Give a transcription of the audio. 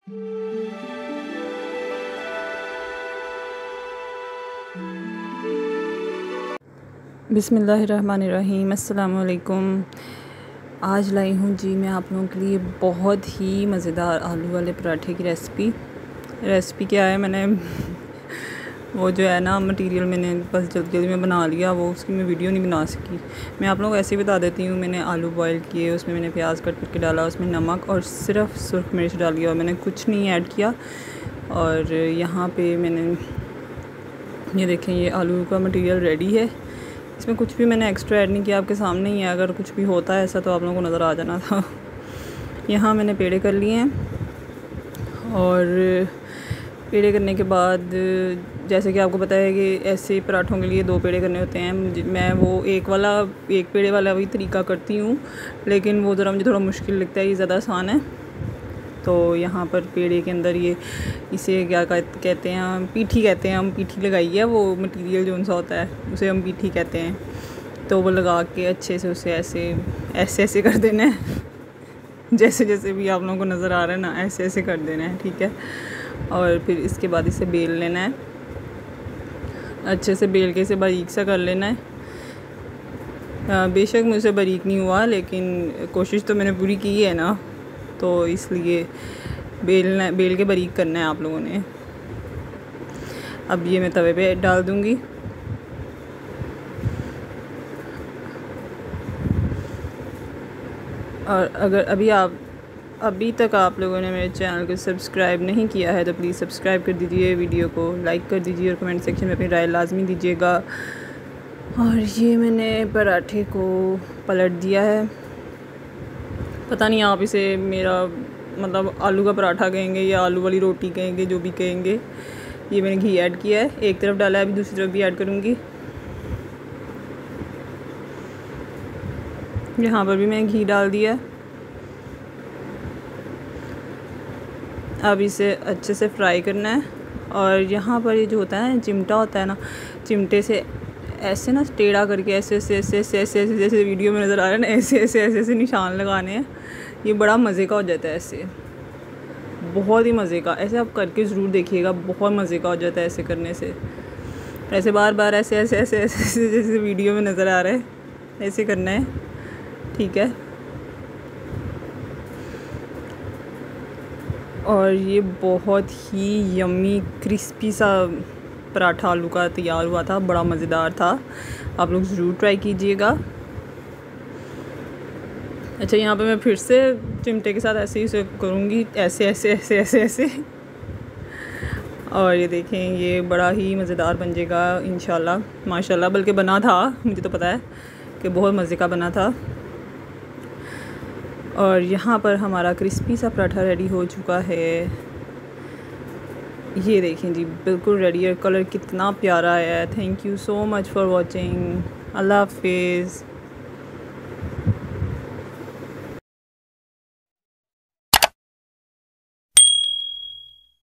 बिस्मिल्लाहिर्रहमानिर्रहीम। अस्सलाम वालेकुम। आज लाई हूँ जी मैं आप लोगों के लिए बहुत ही मज़ेदार आलू वाले पराठे की रेसिपी क्या है, मैंने वो जो है ना मटेरियल मैंने बस जल्दी में बना लिया, वो उसकी मैं वीडियो नहीं बना सकी। मैं आप लोगों को ऐसे ही बता देती हूँ। मैंने आलू बॉयल किए, उसमें मैंने प्याज कट करके डाला, उसमें नमक और सिर्फ सुरख मिर्च डाली और मैंने कुछ नहीं ऐड किया। और यहाँ पे मैंने ये देखें, ये आलू का मटेरियल रेडी है। इसमें कुछ भी मैंने एक्स्ट्रा ऐड नहीं किया, आपके सामने ही है। अगर कुछ भी होता है ऐसा तो आप लोगों को नज़र आ जाना था। यहाँ मैंने पेड़े कर लिए हैं और पेड़े करने के बाद जैसे कि आपको पता है कि ऐसे पराठों के लिए 2 पेड़े करने होते हैं। मैं वो एक पेड़े वाला भी तरीका करती हूँ, लेकिन वो ज़रा मुझे थोड़ा मुश्किल लगता है, ये ज़्यादा आसान है। तो यहाँ पर पेड़े के अंदर इसे क्या कहते हैं, हम पीठी कहते हैं। हम पीठी लगाई है, वो मटेरियल जो सा होता है उसे हम पीठी कहते हैं। तो वो लगा के अच्छे से उसे ऐसे कर देना है। जैसे भी आप लोगों को नज़र आ रहा है ना, ऐसे कर देना है, ठीक है। और फिर इसके बाद इसे बेल लेना है, अच्छे से बेल के इसे बारीक सा कर लेना है। बेशक मुझसे बारीक नहीं हुआ, लेकिन कोशिश तो मैंने पूरी की है ना, तो इसलिए बेल के बारीक करना है आप लोगों ने। अब ये मैं तवे पे डाल दूँगी। और अगर अभी तक आप लोगों ने मेरे चैनल को सब्सक्राइब नहीं किया है तो प्लीज़ सब्सक्राइब कर दीजिए, वीडियो को लाइक कर दीजिए और कमेंट सेक्शन में अपनी राय लाजमी दीजिएगा। और ये मैंने पराठे को पलट दिया है। पता नहीं आप इसे मेरा मतलब आलू का पराठा कहेंगे या आलू वाली रोटी कहेंगे, जो भी कहेंगे। ये मैंने घी ऐड किया है, एक तरफ डाला है, अभी दूसरी तरफ भी ऐड करूँगी। यहाँ पर भी मैंने घी डाल दिया है। अब इसे अच्छे से फ्राई करना है। और यहाँ पर ये जो होता है ना, चिमटा होता है ना, चिमटे से ऐसे ना टेढ़ा करके ऐसे जैसे वीडियो में नज़र आ रहा है ना, ऐसे निशान लगाने हैं। ये बड़ा मज़े का हो जाता है, ऐसे बहुत ही मज़े का। ऐसे आप करके ज़रूर देखिएगा, बहुत मज़े का हो जाता है ऐसे करने से। ऐसे बार ऐसे जैसे वीडियो में नज़र आ रहा है, ऐसे करना है, ठीक है। और ये बहुत ही यम्मी क्रिस्पी सा पराठा आलू का तैयार हुआ था, बड़ा मज़ेदार था। आप लोग ज़रूर ट्राई कीजिएगा। अच्छा, यहाँ पे मैं फिर से चिमटे के साथ ऐसे ही उसे करूँगी, ऐसे। और ये देखें, ये बड़ा ही मज़ेदार बन जाएगा इंशाल्लाह, माशाल्लाह। बल्कि बना था, मुझे तो पता है कि बहुत मज़े का बना था। और यहाँ पर हमारा क्रिस्पी सा पराठा रेडी हो चुका है। ये देखें जी, बिल्कुल रेडी है। कलर कितना प्यारा है। Thank you so much for watching. अल्लाह हाफिज़।